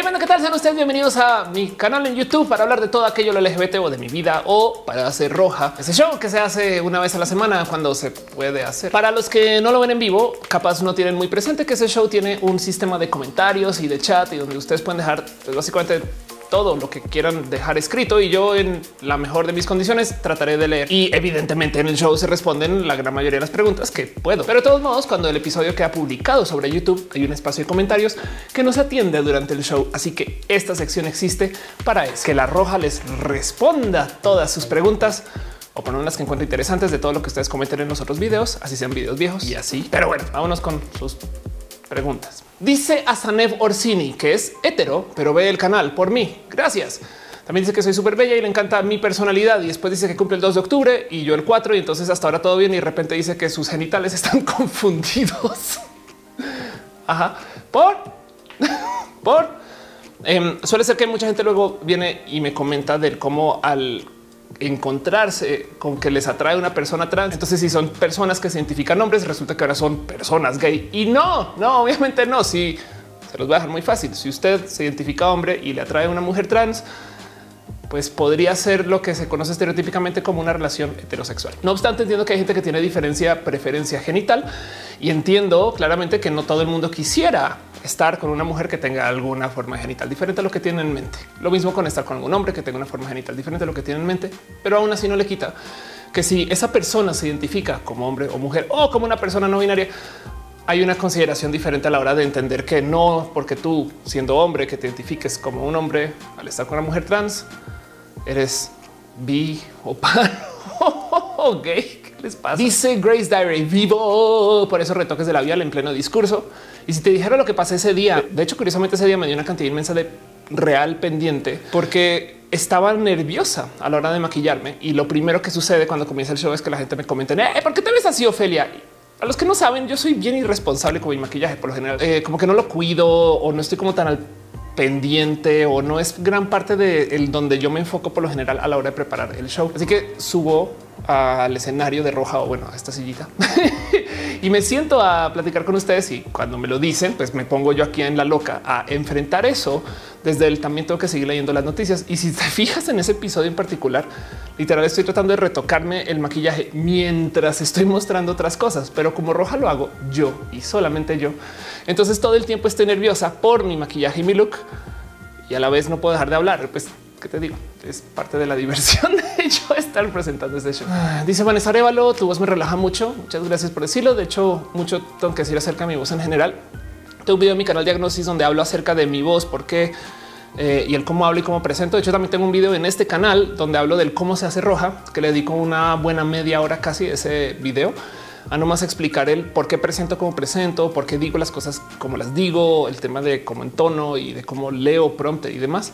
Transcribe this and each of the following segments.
banda, ¿qué tal? Sean ustedes bienvenidos a mi canal en YouTube para hablar de todo aquello lo LGBT o de mi vida o para hacer roja. Ese show que se hace una vez a la semana cuando se puede hacer. Para los que no lo ven en vivo, capaz no tienen muy presente que ese show tiene un sistema de comentarios y de chat y donde ustedes pueden dejar pues, básicamente todo lo que quieran dejar escrito y yo en la mejor de mis condiciones trataré de leer y evidentemente en el show se responden la gran mayoría de las preguntas que puedo. Pero de todos modos, cuando el episodio queda publicado sobre YouTube hay un espacio de comentarios que no se atiende durante el show. Así que esta sección existe para eso, que la roja les responda todas sus preguntas o poner unas que encuentre interesantes de todo lo que ustedes comenten en los otros videos, así sean videos viejos y así. Pero bueno, vámonos con sus preguntas. Dice Asanev Orsini que es hetero, pero ve el canal por mí. Gracias. También dice que soy súper bella y le encanta mi personalidad. Y después dice que cumple el 2 de octubre y yo el 4. Y entonces hasta ahora todo bien. Y de repente dice que sus genitales están confundidos. Ajá. Por suele ser que mucha gente luego viene y me comenta del cómo al encontrarse con que les atrae una persona trans. Entonces, si son personas que se identifican hombres, resulta que ahora son personas gay y no, obviamente no. Si se los voy a dejar muy fácil. Si usted se identifica hombre y le atrae una mujer trans, pues podría ser lo que se conoce estereotípicamente como una relación heterosexual. No obstante, entiendo que hay gente que tiene preferencia genital y entiendo claramente que no todo el mundo quisiera estar con una mujer que tenga alguna forma genital diferente a lo que tiene en mente. Lo mismo con estar con algún hombre que tenga una forma genital diferente a lo que tiene en mente, pero aún así no le quita que si esa persona se identifica como hombre o mujer o como una persona no binaria, hay una consideración diferente a la hora de entender que no porque tú siendo hombre que te identifiques como un hombre al estar con una mujer trans eres bi o pan o gay. ¿Qué les pasa? Dice Grace Diary, vivo por esos retoques de labial en pleno discurso. Y si te dijera lo que pasé ese día, de hecho, curiosamente ese día me dio una cantidad inmensa de real pendiente porque estaba nerviosa a la hora de maquillarme. Y lo primero que sucede cuando comienza el show es que la gente me comenta, ¿por qué te ves así, Ofelia? A los que no saben, yo soy bien irresponsable con mi maquillaje por lo general, como que no lo cuido o no estoy como tan al pendiente o no es gran parte de donde yo me enfoco por lo general a la hora de preparar el show. Así que subo al escenario de roja o bueno, a esta sillita y me siento a platicar con ustedes y cuando me lo dicen, pues me pongo yo aquí en la loca a enfrentar eso. Desde él también tengo que seguir leyendo las noticias y si te fijas en ese episodio en particular, literal estoy tratando de retocarme el maquillaje mientras estoy mostrando otras cosas, pero como roja lo hago yo y solamente yo. Entonces todo el tiempo estoy nerviosa por mi maquillaje y mi look y a la vez no puedo dejar de hablar. Pues ¿qué te digo? Es parte de la diversión de yo estar presentando este show. Dice Vanessa Arevalo, tu voz me relaja mucho. Muchas gracias por decirlo. De hecho, mucho tengo que decir acerca de mi voz en general. Tengo un video en mi canal Diagnosis donde hablo acerca de mi voz, por qué y el cómo hablo y cómo presento. De hecho, también tengo un video en este canal donde hablo del cómo se hace roja, que le dedico una buena media hora casi de ese video a nomás explicar el por qué presento como presento, por qué digo las cosas como las digo, el tema de cómo entono y de cómo leo prompter y demás.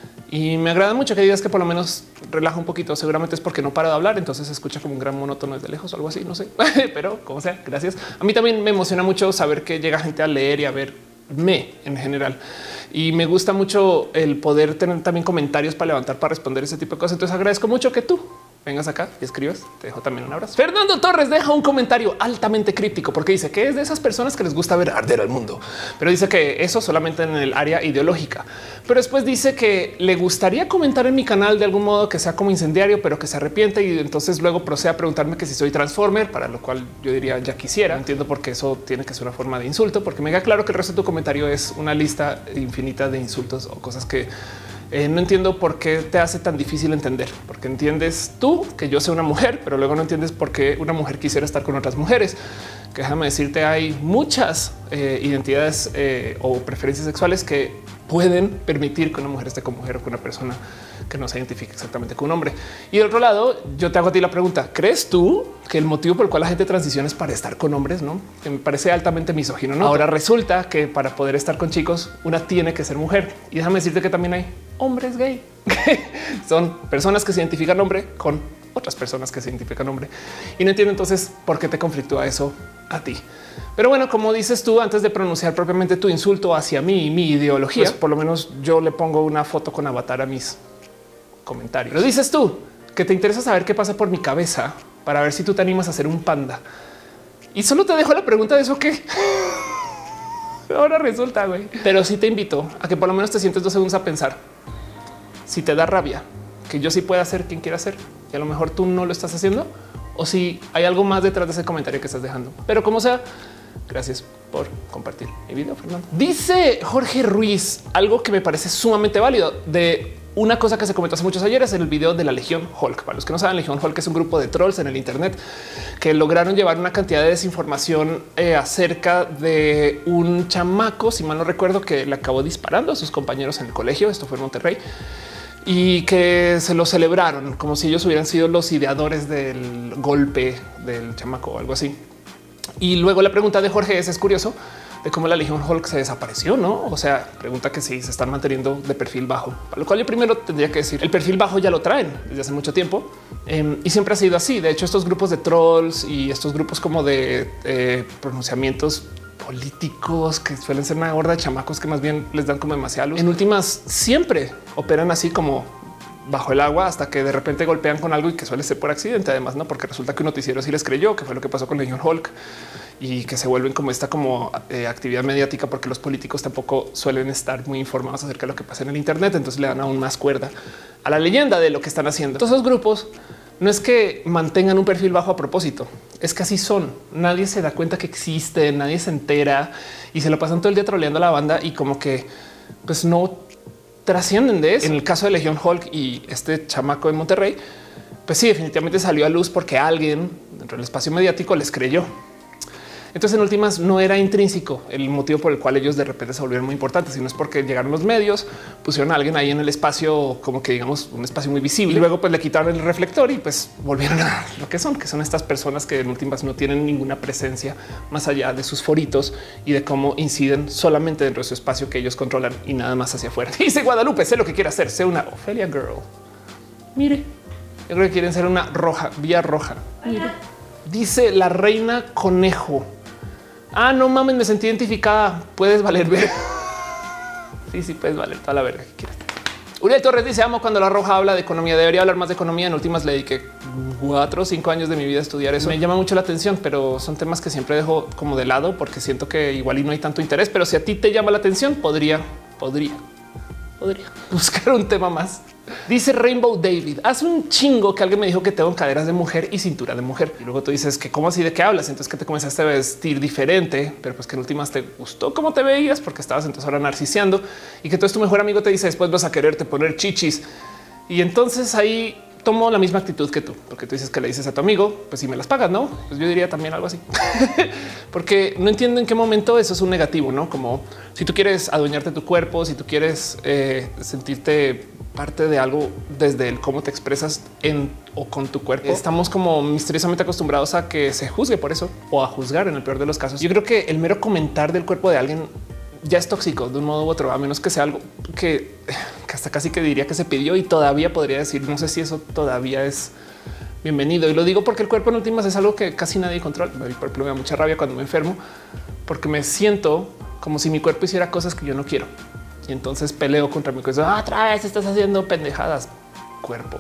Y me agrada mucho que digas que por lo menos relaja un poquito. Seguramente es porque no paro de hablar, entonces se escucha como un gran monótono desde lejos o algo así, no sé, pero como sea, gracias. A mí también me emociona mucho saber que llega gente a leer y a verme en general. Y me gusta mucho el poder tener también comentarios para levantar, para responder ese tipo de cosas. Entonces agradezco mucho que tú vengas acá y escribas. Te dejo también un abrazo. Fernando Torres deja un comentario altamente críptico porque dice que es de esas personas que les gusta ver arder al mundo, pero dice que eso solamente en el área ideológica. Pero después dice que le gustaría comentar en mi canal de algún modo que sea como incendiario, pero que se arrepiente y entonces luego procede a preguntarme que si soy transformer, para lo cual yo diría ya quisiera. No entiendo por qué eso tiene que ser una forma de insulto, porque me queda claro que el resto de tu comentario es una lista infinita de insultos o cosas que no entiendo por qué te hace tan difícil entender, porque entiendes tú que yo soy una mujer, pero luego no entiendes por qué una mujer quisiera estar con otras mujeres. Que déjame decirte, hay muchas identidades o preferencias sexuales que pueden permitir que una mujer esté con mujer o con una persona que no se identifique exactamente con un hombre. Y del otro lado, yo te hago a ti la pregunta: ¿crees tú que el motivo por el cual la gente transiciona es para estar con hombres? No, que me parece altamente misógino. ¿No? Ahora resulta que para poder estar con chicos, una tiene que ser mujer. Y déjame decirte que también hay hombres gay. Son personas que se identifican hombre con otras personas que se identifican hombre. Y no entiendo entonces por qué te conflictúa eso a ti. Pero bueno, como dices tú, antes de pronunciar propiamente tu insulto hacia mí y mi ideología, pues por lo menos yo le pongo una foto con avatar a mis comentarios. Pero dices tú que te interesa saber qué pasa por mi cabeza para ver si tú te animas a hacer un panda. Y solo te dejo la pregunta de eso que Ahora resulta, güey. Pero sí te invito a que por lo menos te sientes 2 segundos a pensar si te da rabia que yo sí pueda ser quien quiera ser y a lo mejor tú no lo estás haciendo, o si hay algo más detrás de ese comentario que estás dejando. Pero como sea, gracias por compartir mi video, Fernando. Dice Jorge Ruiz algo que me parece sumamente válido de una cosa que se comentó hace muchos ayeres en el video de la Legión Hulk. Para los que no saben, Legión Hulk es un grupo de trolls en el Internet que lograron llevar una cantidad de desinformación acerca de un chamaco, si mal no recuerdo, que le acabó disparando a sus compañeros en el colegio. Esto fue en Monterrey. Y que se lo celebraron como si ellos hubieran sido los ideadores del golpe del chamaco o algo así. Y luego la pregunta de Jorge es curioso de cómo la Legión Hulk se desapareció, ¿no? O sea, pregunta que si se están manteniendo de perfil bajo, para lo cual yo primero tendría que decir el perfil bajo ya lo traen desde hace mucho tiempo y siempre ha sido así. De hecho, estos grupos de trolls y estos grupos como de pronunciamientos políticos que suelen ser una horda de chamacos que más bien les dan como demasiada luz. En últimas siempre operan así como bajo el agua hasta que de repente golpean con algo y que suele ser por accidente, además, no porque resulta que un noticiero sí les creyó, que fue lo que pasó con Legion Hulk y que se vuelven como esta actividad mediática porque los políticos tampoco suelen estar muy informados acerca de lo que pasa en el Internet. Entonces le dan aún más cuerda a la leyenda de lo que están haciendo. Todos esos grupos no es que mantengan un perfil bajo a propósito, es que así son. Nadie se da cuenta que existen, nadie se entera y se lo pasan todo el día troleando a la banda y como que pues no trascienden de eso. En el caso de Legión Hulk y este chamaco de Monterrey, pues sí, definitivamente salió a luz porque alguien dentro del espacio mediático les creyó. Entonces, en últimas, no era intrínseco el motivo por el cual ellos de repente se volvieron muy importantes, sino es porque llegaron los medios, pusieron a alguien ahí en el espacio, como que digamos un espacio muy visible, y luego pues le quitaron el reflector y pues volvieron a lo que son estas personas que en últimas no tienen ninguna presencia más allá de sus foritos y de cómo inciden solamente dentro de su espacio que ellos controlan y nada más hacia afuera. Dice Guadalupe, sé lo que quiere hacer, sé una Ophelia Girl. Mire, yo creo que quieren ser una roja, vía roja. Mire. Dice la reina conejo. Ah, no mames, me sentí identificada. Puedes valer ver. Sí, puedes valer toda la verga que quieras. Uriel Torres dice: amo cuando la roja habla de economía. Debería hablar más de economía. En últimas le dediqué 4 o 5 años de mi vida a estudiar eso. Me llama mucho la atención, pero son temas que siempre dejo como de lado porque siento que igual y no hay tanto interés. Pero si a ti te llama la atención, podría buscar un tema más. Dice Rainbow David: hace un chingo que alguien me dijo que tengo caderas de mujer y cintura de mujer. Y luego tú dices que cómo así, de qué hablas. Entonces que te comenzaste a vestir diferente, pero pues que en últimas te gustó cómo te veías porque estabas entonces ahora narciseando y que entonces tu mejor amigo te dice después vas a quererte poner chichis. Y entonces ahí tomo la misma actitud que tú, porque tú dices que le dices a tu amigo, pues si me las pagas, no, pues yo diría también algo así, porque no entiendo en qué momento eso es un negativo, no como si tú quieres adueñarte de tu cuerpo, si tú quieres sentirte parte de algo desde el cómo te expresas en o con tu cuerpo. Estamos como misteriosamente acostumbrados a que se juzgue por eso o a juzgar en el peor de los casos. Yo creo que el mero comentar del cuerpo de alguien ya es tóxico de un modo u otro, a menos que sea algo que hasta casi que diría que se pidió y todavía podría decir, no sé si eso todavía es bienvenido. Y lo digo porque el cuerpo en últimas es algo que casi nadie controla. Por ejemplo, me da mucha rabia cuando me enfermo porque me siento como si mi cuerpo hiciera cosas que yo no quiero. Y entonces peleo contra mi cuerpo. Otra vez estás haciendo pendejadas, cuerpo.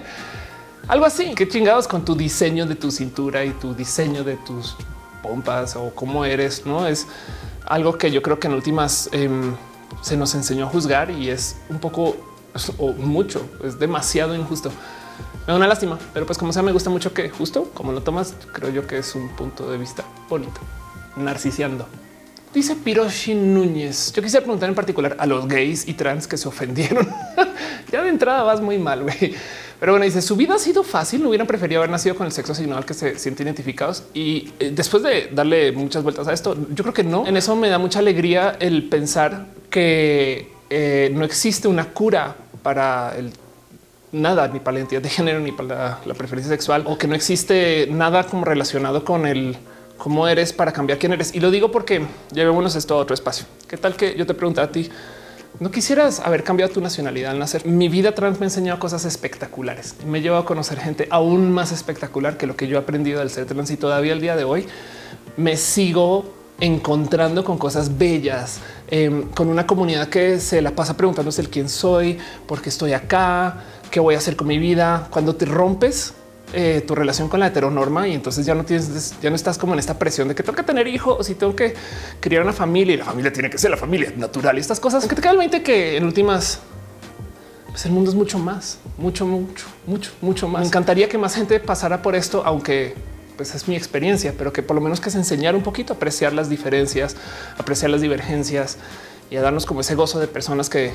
Algo así. Qué chingados con tu diseño de tu cintura y tu diseño de tus pompas o cómo eres, ¿no? Es algo que yo creo que en últimas se nos enseñó a juzgar y es un poco o mucho, es demasiado injusto. Me da una lástima, pero pues como sea, me gusta mucho que justo como lo tomas, creo yo que es un punto de vista bonito. Narciseando. Dice Piroshi Núñez: yo quisiera preguntar en particular a los gays y trans que se ofendieron. Ya de entrada vas muy mal, güey. Pero bueno, dice: su vida ha sido fácil, no hubieran preferido haber nacido con el sexo asignado al que se sienten identificados. Y después de darle muchas vueltas a esto, yo creo que no. En eso me da mucha alegría el pensar que no existe una cura para el nada, ni para la identidad de género, ni para la preferencia sexual, o que no existe nada como relacionado con el cómo eres para cambiar quién eres. Y lo digo porque llevémonos esto a otro espacio. ¿Qué tal que yo te pregunto a ti? ¿No quisieras haber cambiado tu nacionalidad al nacer? Mi vida trans me ha enseñado cosas espectaculares. Me lleva a conocer gente aún más espectacular que lo que yo he aprendido del ser trans y todavía el día de hoy me sigo encontrando con cosas bellas, con una comunidad que se la pasa preguntándose el quién soy, por qué estoy acá, qué voy a hacer con mi vida. Cuando te rompes tu relación con la heteronorma y entonces ya no estás como en esta presión de que tengo que tener hijos y tengo que criar una familia y la familia tiene que ser la familia natural y estas cosas. Aunque te queda el 20 que en últimas pues el mundo es mucho más, mucho más. Me encantaría que más gente pasara por esto, aunque pues es mi experiencia, pero que por lo menos que se enseñara un poquito a apreciar las diferencias, apreciar las divergencias y a darnos como ese gozo de personas que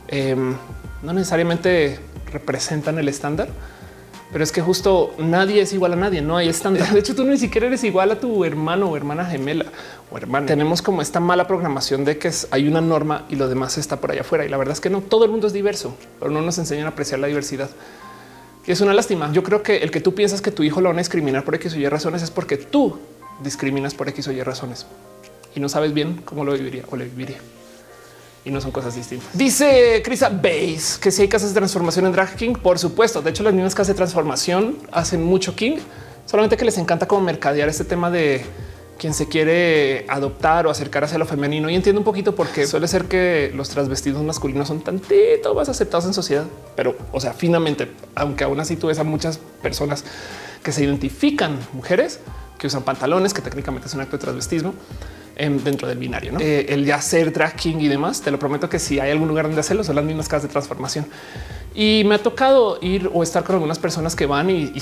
no necesariamente representan el estándar, pero es que justo nadie es igual a nadie, no hay estándar. De hecho, tú ni siquiera eres igual a tu hermano o hermana gemela o hermana. Tenemos como esta mala programación de que hay una norma y lo demás está por allá afuera. Y la verdad es que no, todo el mundo es diverso, pero no nos enseñan a apreciar la diversidad. Y es una lástima. Yo creo que el que tú piensas que tu hijo lo van a discriminar por X o Y razones es porque tú discriminas por X o Y razones y no sabes bien cómo lo viviría o le viviría. Y no son cosas distintas. Dice Crisa Base que si hay casas de transformación en Drag King, por supuesto. De hecho, las mismas casas de transformación hacen mucho King, solamente que les encanta como mercadear este tema de quien se quiere adoptar o acercar hacia lo femenino. Y entiendo un poquito porque suele ser que los transvestidos masculinos son tantito más aceptados en sociedad, pero o sea, finamente, aunque aún así tú ves a muchas personas que se identifican mujeres que usan pantalones, que técnicamente es un acto de transvestismo dentro del binario, ¿no? El de hacer drag king y demás. Te lo prometo que si hay algún lugar donde hacerlo, son las mismas casas de transformación. Y me ha tocado ir o estar con algunas personas que van y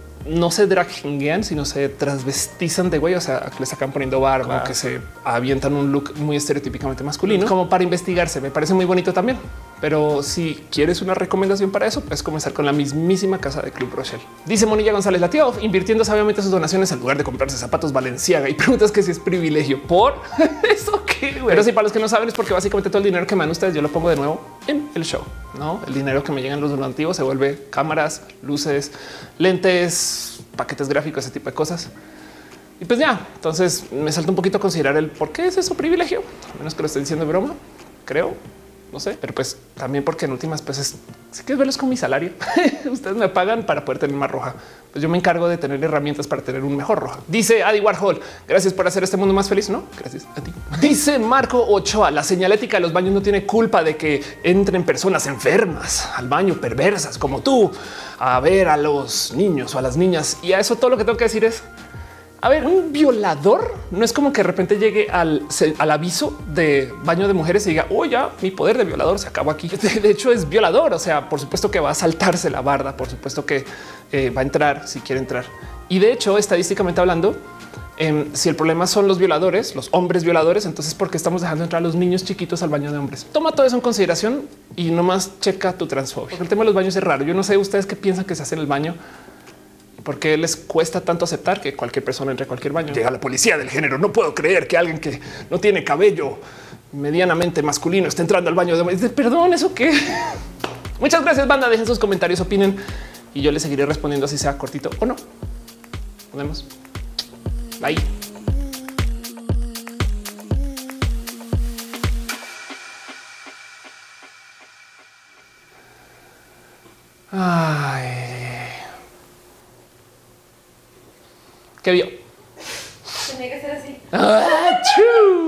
no se drag kingean, sino se transvestizan de güey. O sea, que le sacan poniendo barba, que se avientan un look muy estereotípicamente masculino, como para investigarse. Me parece muy bonito también. Pero si quieres una recomendación para eso, puedes comenzar con la mismísima casa de Club Rochelle. Dice Monilla González, la tía Off, invirtiendo sabiamente sus donaciones en lugar de comprarse zapatos Balenciaga y preguntas que si es privilegio por eso que, pero sí, para los que no saben es porque básicamente todo el dinero que me dan ustedes yo lo pongo de nuevo en el show, no el dinero que me llegan los donativos se vuelve cámaras, luces, lentes, paquetes gráficos, ese tipo de cosas. Y pues ya, entonces me salta un poquito a considerar el por qué es eso privilegio, a menos que lo esté diciendo de broma, creo. No sé, pero pues también porque en últimas veces si quieres verlos con mi salario, ustedes me pagan para poder tener más roja. Pues yo me encargo de tener herramientas para tener un mejor roja. Dice Adi Warhol, gracias por hacer este mundo más feliz. No, gracias a ti. Dice Marco Ochoa, la señalética de los baños no tiene culpa de que entren personas enfermas al baño, perversas como tú, a ver a los niños o a las niñas. Y a eso todo lo que tengo que decir es, a ver, un violador no es como que de repente llegue al aviso de baño de mujeres y diga, oh, ya mi poder de violador se acabó aquí. De hecho, es violador. O sea, por supuesto que va a saltarse la barda, por supuesto que va a entrar si quiere entrar. Y de hecho, estadísticamente hablando, si el problema son los violadores, los hombres violadores, entonces ¿por qué estamos dejando entrar a los niños chiquitos al baño de hombres? Toma todo eso en consideración y nomás checa tu transfobia. Porque el tema de los baños es raro. Yo no sé ustedes qué piensan que se hace en el baño. ¿Por qué les cuesta tanto aceptar que cualquier persona entre a cualquier baño? Llega la policía del género. No puedo creer que alguien que no tiene cabello medianamente masculino esté entrando al baño de... Perdón, ¿eso qué? Muchas gracias, banda. Dejen sus comentarios, opinen y yo les seguiré respondiendo así sea cortito o no. Nos vemos. Bye. Ay. ¿Qué vio? Tenía que ser así. ¡Achú!